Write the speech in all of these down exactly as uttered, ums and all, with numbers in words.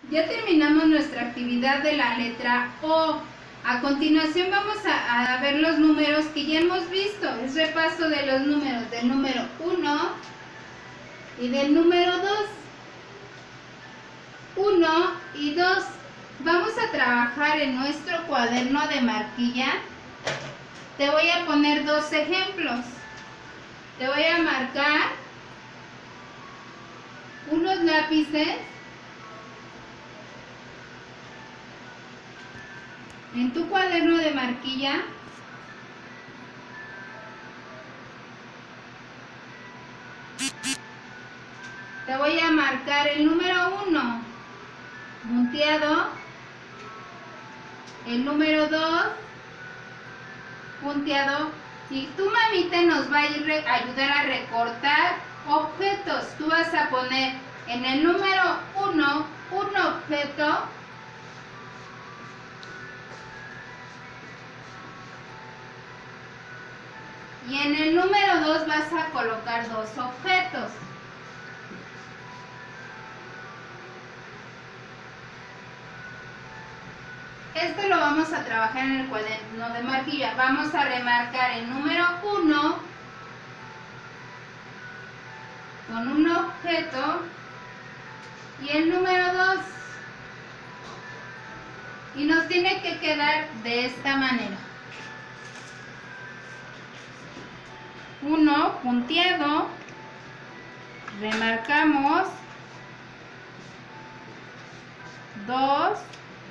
Ya terminamos nuestra actividad de la letra O. A continuación vamos a, a ver los números que ya hemos visto. Es repaso de los números del número uno y del número dos. uno y dos. Vamos a trabajar en nuestro cuaderno de marquilla. Te voy a poner dos ejemplos. Te voy a marcar unos lápices en tu cuaderno de marquilla. Te voy a marcar el número uno punteado, el número dos punteado, y tu mamita nos va a ir a ayudar a recortar objetos. Tú vas a poner en el número uno un objeto y en el número dos vas a colocar dos objetos. Esto lo vamos a trabajar en el cuaderno de marquilla. Vamos a remarcar el número uno con un objeto y el número dos. Y nos tiene que quedar de esta manera. uno punteado, remarcamos, dos,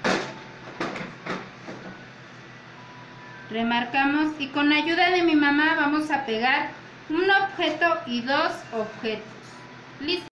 remarcamos, y con ayuda de mi mamá vamos a pegar un objeto y dos objetos. Listo.